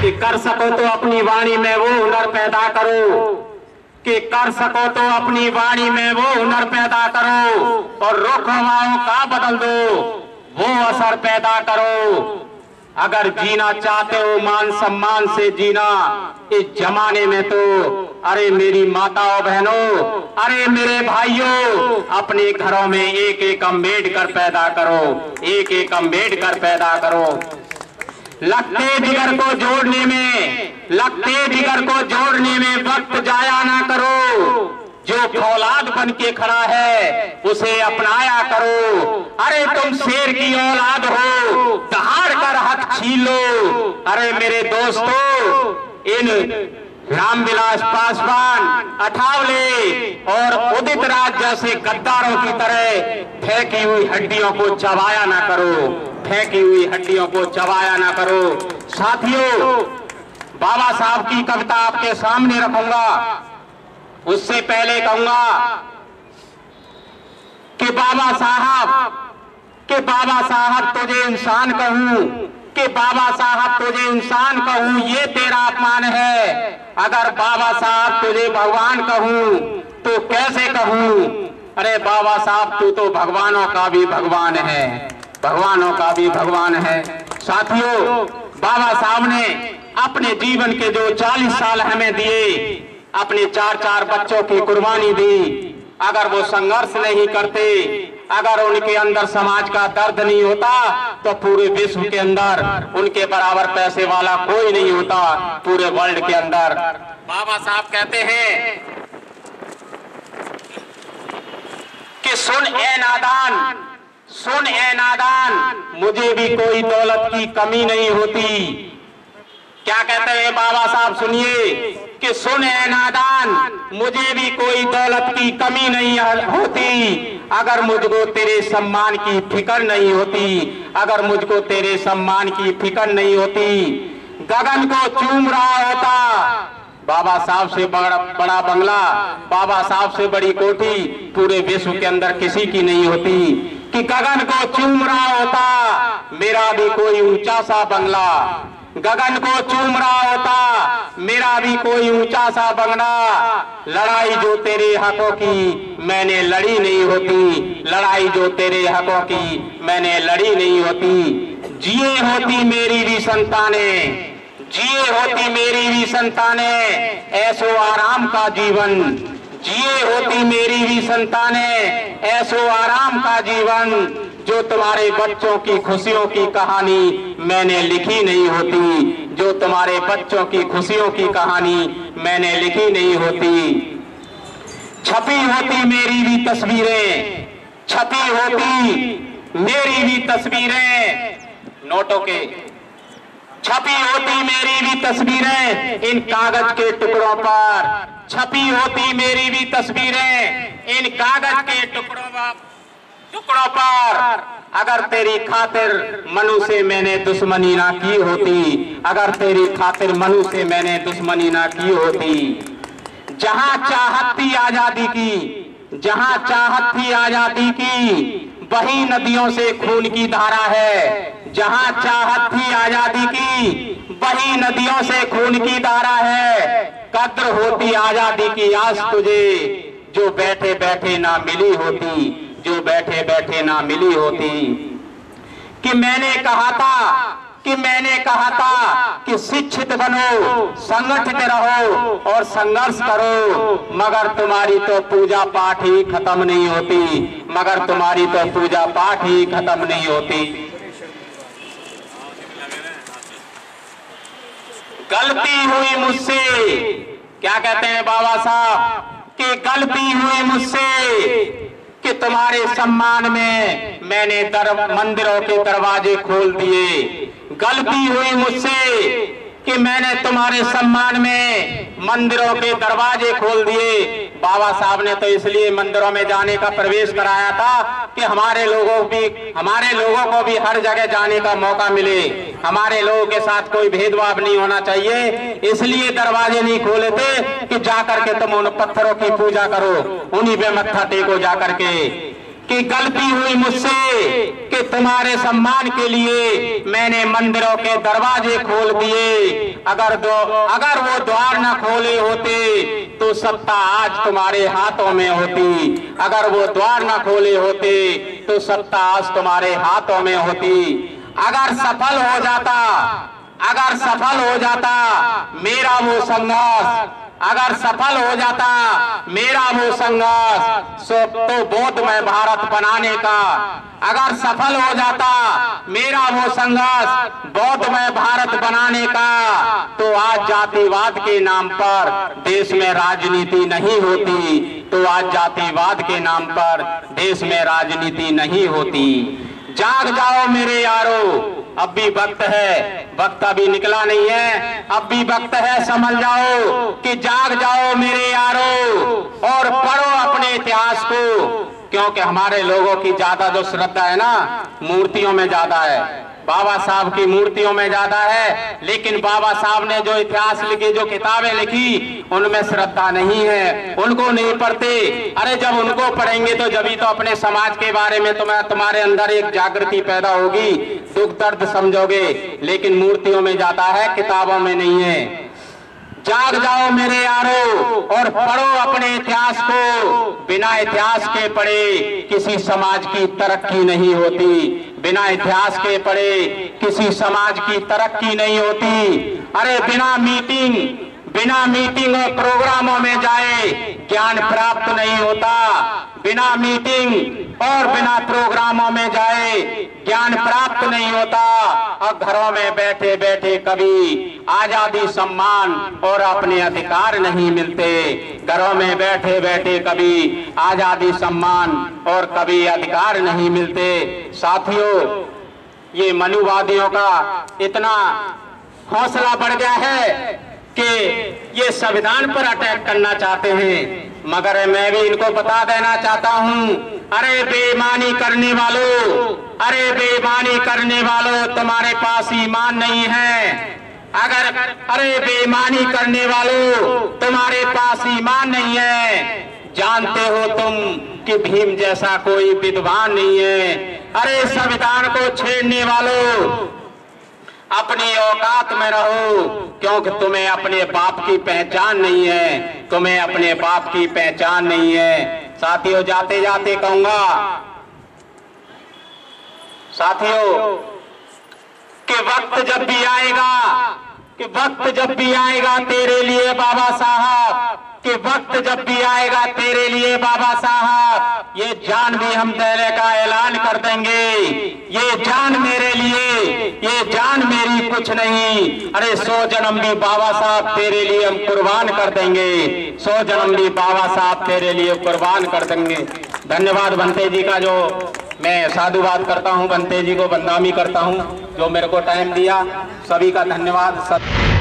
कि कर सको तो अपनी वाणी में वो हुनर पैदा करो, कि कर सको तो अपनी वाणी में वो हुनर पैदा करो और रुख हवाओं का बदल दो, वो असर पैदा करो। अगर जीना चाहते हो मान सम्मान से जीना इस जमाने में, तो अरे मेरी माताओं बहनों, अरे मेरे भाइयों, अपने घरों में एक एक अम्बेडकर पैदा करो, एक एक अम्बेडकर पैदा करो। लगते जिगर को जोड़ने में, लगते जिगर को जोड़ने में वक्त जाया ना करो, जो फौलाद बन के खड़ा है उसे अपनाया करो। अरे तुम शेर की औलाद हो, दहाड़ कर हक छीन लो। अरे मेरे दोस्तों, इन रामविलास पासवान, अठावले और उदित राज जैसे गद्दारों की तरह फेंकी हुई हड्डियों को चबाया ना करो, फेंकी हुई हड्डियों को चबाया ना करो। साथियों, बाबा साहब की कविता आपके सामने रखूंगा, उससे पहले कहूंगा कि बाबा साहब तुझे इंसान कहूं, कि बाबा साहब तुझे इंसान कहूं ये तेरा अपमान है। अगर बाबा साहब तुझे भगवान कहूं तो कैसे कहूं। अरे बाबा साहब तू तो भगवानों का भी भगवान है, भगवानों का भी भगवान है। साथियों, बाबा साहब ने अपने जीवन के जो 40 साल हमें दिए, अपने 4-4 बच्चों की कुर्बानी दी। अगर वो संघर्ष नहीं करते, अगर उनके अंदर समाज का दर्द नहीं होता, तो पूरे विश्व के अंदर उनके बराबर पैसे वाला कोई नहीं होता, पूरे वर्ल्ड के अंदर। बाबा साहब कहते हैं कि सुन ए नादान, सुन ए नादान, मुझे भी कोई दौलत की कमी नहीं होती। क्या कहते हैं बाबा साहब, सुनिए कि सुन ए नादान, मुझे भी कोई दौलत की कमी नहीं होती। अगर मुझको तेरे सम्मान की फिक्र नहीं होती, अगर मुझको तेरे सम्मान की फिक्र नहीं होती। गगन को चूम रहा होता, बाबा साहब से बड़ा बंगला, बाबा साहब से बड़ी कोठी पूरे विश्व के अंदर किसी की नहीं होती। कि गगन को चूम रहा होता मेरा भी कोई ऊंचा सा बंगला, गगन को चूम रहा होता मेरा भी कोई ऊंचा सा बंगला। लड़ाई जो तेरे हकों की मैंने लड़ी नहीं होती, लड़ाई जो तेरे हकों की मैंने लड़ी नहीं होती। जिए होती मेरी भी संतानें, जिए होती मेरी भी संतानें ऐसो आराम का जीवन, जिए होती मेरी भी संतानें ऐसो आराम का जीवन। जो तुम्हारे बच्चों की खुशियों की कहानी मैंने लिखी नहीं होती, जो तुम्हारे बच्चों की खुशियों की कहानी मैंने लिखी नहीं होती। छपी होती मेरी भी तस्वीरें, छपी होती मेरी भी तस्वीरें नोटों के, छपी होती मेरी भी तस्वीरें इन कागज के टुकड़ों पर, छपी होती मेरी भी तस्वीरें इन कागज के टुकड़ों पर। अगर तेरी खातिर मनु से मैंने दुश्मनी ना की होती, अगर तेरी खातिर मनु से मैंने दुश्मनी ना की होती। जहां चाहत थी आजादी की, जहां चाहत थी आजादी की, वही नदियों से खून की धारा है। जहां चाहत थी आजादी की, वही नदियों से खून की धारा है। कद्र होती आजादी की आज तुझे, जो बैठे बैठे ना मिली होती, जो बैठे बैठे ना मिली होती। कि मैंने कहा था कि शिक्षित बनो, संगठित रहो और संघर्ष करो, मगर तुम्हारी तो पूजा पाठ ही खत्म नहीं होती, मगर तुम्हारी तो पूजा पाठ ही खत्म नहीं होती। गलती हुई मुझसे, क्या कहते हैं बाबा साहब, कि गलती हुई मुझसे कि तुम्हारे सम्मान में मैंने मंदिरों के दरवाजे खोल दिए। गलती हुई मुझसे कि मैंने तुम्हारे सम्मान में मंदिरों के दरवाजे खोल दिए। बाबा साहब ने तो इसलिए मंदिरों में जाने का प्रवेश कराया था कि हमारे लोगों को भी हर जगह जाने का मौका मिले, हमारे लोगों के साथ कोई भेदभाव नहीं होना चाहिए। इसलिए दरवाजे नहीं खोले थे कि जाकर के तुम उन पत्थरों की पूजा करो, उन्हीं पे मत्था टेको जाकर के। कि गलती हुई मुझसे कि तुम्हारे सम्मान के लिए मैंने मंदिरों के दरवाजे खोल दिए। अगर वो द्वार न खोले होते तो सत्ता आज तुम्हारे हाथों में होती। अगर वो द्वार न खोले होते तो सत्ता आज तुम्हारे हाथों में होती। अगर सफल हो जाता मेरा वो संघर्ष, अगर सफल हो जाता मेरा वो संघर्ष तो बोधमय भारत बनाने का, अगर सफल हो जाता मेरा वो संघर्ष बोधमय भारत बनाने का, तो आज जातिवाद के नाम पर देश में राजनीति नहीं होती। तो आज जातिवाद के नाम पर देश में राजनीति नहीं होती। जाग जाओ मेरे यारो, अब भी वक्त है, वक्त अभी निकला नहीं है, अब भी वक्त है, समझ जाओ कि जाग जाओ मेरे यारो और पढ़ो अपने इतिहास को। क्योंकि हमारे लोगों की ज्यादा जो श्रद्धा है ना मूर्तियों में ज्यादा है, बाबा साहब की मूर्तियों में ज्यादा है, लेकिन बाबा साहब ने जो इतिहास लिखी, जो किताबें लिखी, उनमें श्रद्धा नहीं है, उनको नहीं पढ़ते। अरे जब उनको पढ़ेंगे तो जभी तो अपने समाज के बारे में तुम्हारे अंदर एक जागृति पैदा होगी, दुख दर्द समझोगे। लेकिन मूर्तियों में ज्यादा है, किताबों में नहीं है। जाग जाओ मेरे यारो और पढ़ो अपने इतिहास को। बिना इतिहास के पढ़े किसी समाज की तरक्की नहीं होती। बिना इतिहास के पढ़े किसी समाज की तरक्की नहीं होती। अरे बिना मीटिंग और प्रोग्रामों में जाए ज्ञान प्राप्त नहीं होता। बिना मीटिंग और बिना प्रोग्रामों में जाए ज्ञान प्राप्त नहीं होता। और घरों में बैठे बैठे कभी आजादी, सम्मान और अपने अधिकार नहीं मिलते। घरों में बैठे बैठे कभी आजादी, सम्मान और कभी अधिकार नहीं मिलते। साथियों, ये मनुवादियों का इतना हौसला बढ़ गया है कि ये संविधान पर अटैक करना चाहते हैं। मगर मैं भी इनको बता देना चाहता हूं, अरे बेईमानी करने वालों, तुम्हारे पास ईमान नहीं है। अरे बेईमानी करने वालों, तुम्हारे पास ईमान नहीं है। जानते हो तुम कि भीम जैसा कोई विद्वान नहीं है। अरे संविधान को छेड़ने वालों, अपनी औकात में रहो, क्योंकि तुम्हें अपने बाप की पहचान नहीं है। तुम्हें अपने बाप की पहचान नहीं है। साथियों, जाते जाते कहूंगा साथियों कि वक्त जब भी आएगा तेरे लिए बाबा साहब, कि वक्त जब भी आएगा तेरे लिए बाबा साहब, ये जान भी हम देने का ऐलान कर देंगे। ये जान मेरे लिए, ये जान मेरी कुछ नहीं। अरे 100 जन्म भी बाबा साहब तेरे लिए हम कुर्बान कर देंगे। 100 जन्म भी बाबा साहब तेरे लिए कुर्बान कर देंगे। धन्यवाद बंते जी का, जो मैं साधुवाद करता हूं, बंते जी को बदनामी करता हूं, जो मेरे को टाइम दिया। सभी का धन्यवाद।